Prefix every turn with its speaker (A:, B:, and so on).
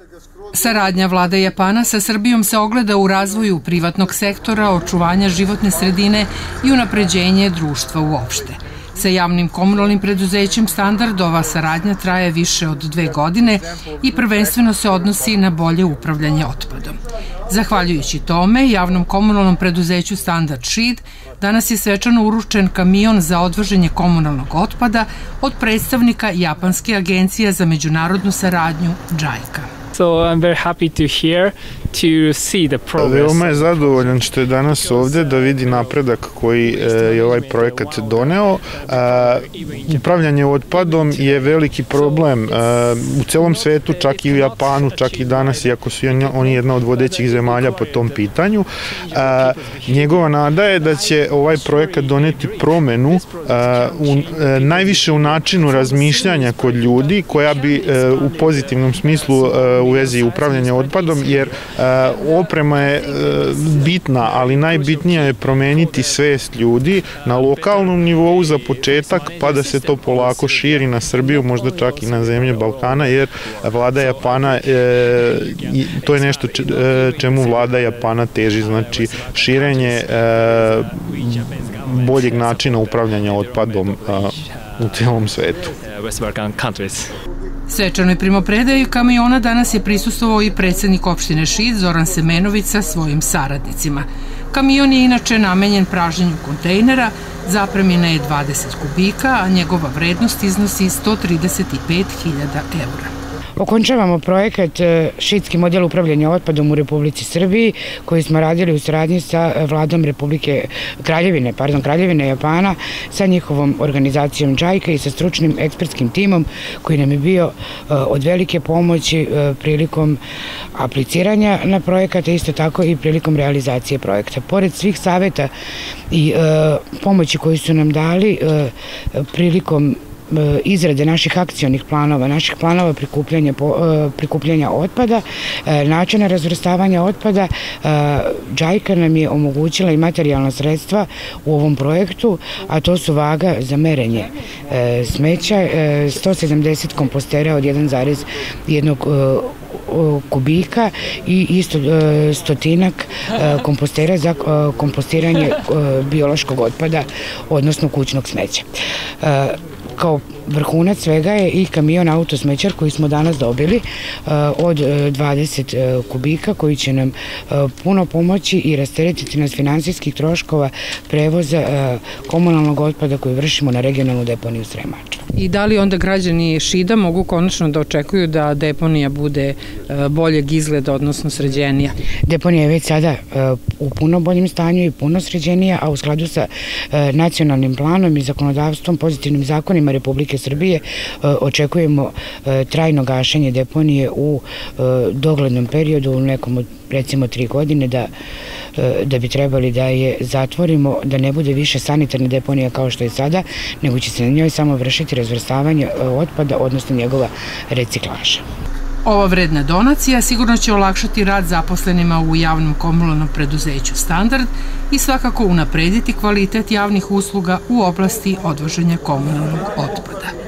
A: Saradnja vlade Japana sa Srbijom se ogleda u razvoju privatnog sektora, očuvanja životne sredine i unapređenje društva uopšte. Sa javnim komunalnim preduzećem Standard ova saradnja traje više od 2 godine i prvenstveno se odnosi na bolje upravljanje otpadom. Zahvaljujući tome, javnom komunalnom preduzeću Standard Šid danas je svečano uručen kamion za odvoženje komunalnog otpada od predstavnika Japanske agencije za međunarodnu saradnju JICA.
B: So I'm very happy to hear to see the progress.
C: Veoma je zadovoljan što je danas ovde da vidi napredak koji je ovaj projekat doneo. Upravljanje otpadom je veliki problem u celom svetu, čak i u Japanu, čak i danas, iako su oni jedna od vodećih zemalja po tom pitanju. Njegova nada je da će ovaj projekat doneti promenu najviše u načinu razmišljanja kod ljudi, koja bi u pozitivnom smislu u vezi upravljanja otpadom, jer oprema je bitna, ali najbitnija je promeniti svest ljudi na lokalnom nivou za početak, pa da se to polako širi na Srbiju, možda čak i na zemlje Balkana, jer vlada Japana, to je nešto čemu vlada Japana teži, znači širenje boljeg načina upravljanja otpadom u celom svetu.
A: Svečanoj primopredaji kamiona danas je prisustvovao i predsednik opštine Šid Zoran Semenović sa svojim saradnicima. Kamion je inače namenjen pražnjenju kontejnera, zapremina je 20 kubika, a njegova vrednost iznosi 135.000 eura.
D: Okončavamo projekat Šidski model upravljanja otpadom u Republici Srbiji, koji smo radili u saradnji sa vladom Kraljevine Japana, sa njihovom organizacijom JICA i sa stručnim ekspertskim timom koji nam je bio od velike pomoći prilikom apliciranja na projekat, a isto tako i prilikom realizacije projekta. Pored svih saveta i pomoći koju su nam dali prilikom izrade naših akcionih planova, naših planova prikupljanja otpada, načina razvrstavanja otpada, JICA nam je omogućila i materijalna sredstva u ovom projektu, a to su vaga za merenje smeća, 170 kompostera od 1,1 kubika i isto 100 kompostera za kompostiranje biološkog otpada, odnosno kućnog smeća. Kao vrhunac svega je i kamion autosmećar koji smo danas dobili od 20 kubika, koji će nam puno pomoći i rasteretiti nas finansijskih troškova prevoza komunalnog otpada koji vršimo na regionalnu deponiju Sremača.
A: I da li onda građani Šida mogu konačno da očekuju da deponija bude boljeg izgleda, odnosno sređenija?
D: Deponija je već sada u puno boljem stanju i puno sređenija, a u skladu sa nacionalnim planom i zakonodavstvom, pozitivnim zakonima Republike Srbije, očekujemo trajno gašenje deponije u doglednom periodu, u nekom od recimo 3 godine, da bi trebali da je zatvorimo, da ne bude više sanitarna deponija kao što je sada, nego će se na njoj samo vršiti razvrstavanje otpada, odnosno njegova reciklaža.
A: Ova vredna donacija sigurno će olakšati rad zaposlenima u javnom komunalnom preduzeću Standard i svakako unaprediti kvalitet javnih usluga u oblasti odvoženja komunalnog otpada.